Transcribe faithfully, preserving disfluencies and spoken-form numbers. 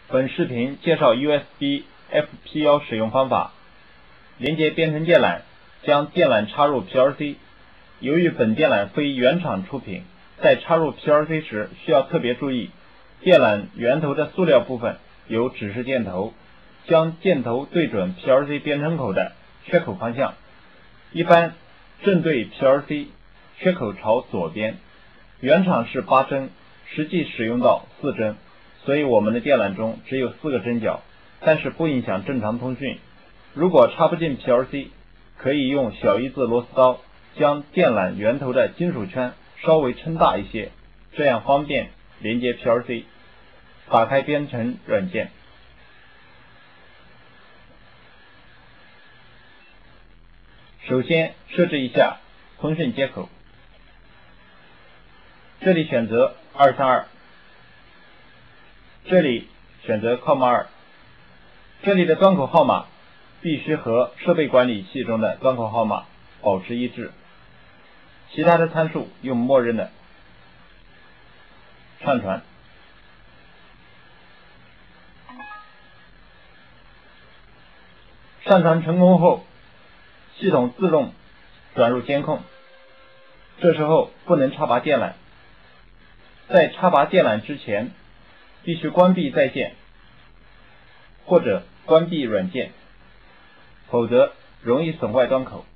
本视频介绍 U S B F P 一 使用方法。连接编程电缆，将电缆插入 P L C。由于本电缆非原厂出品，在插入 P L C 时需要特别注意，电缆源头的塑料部分有指示箭头，将箭头对准 P L C 编程口的缺口方向，一般正对 P L C， 缺口朝左边。原厂是八针，实际使用到四针，所以我们的电缆中只有四个针脚，但是不影响正常通讯。如果插不进 P L C， 可以用小一字螺丝刀将电缆源头的金属圈稍微撑大一些，这样方便连接 P L C。打开编程软件，首先设置一下通讯接口，这里选择二三二，这里选择 C O M M 二，这里的端口号码必须和设备管理器中的端口号码保持一致，其他的参数用默认的。上传，上传成功后，系统自动转入监控，这时候不能插拔电缆，在插拔电缆之前必须关闭在线或者关闭软件，否则容易损坏端口。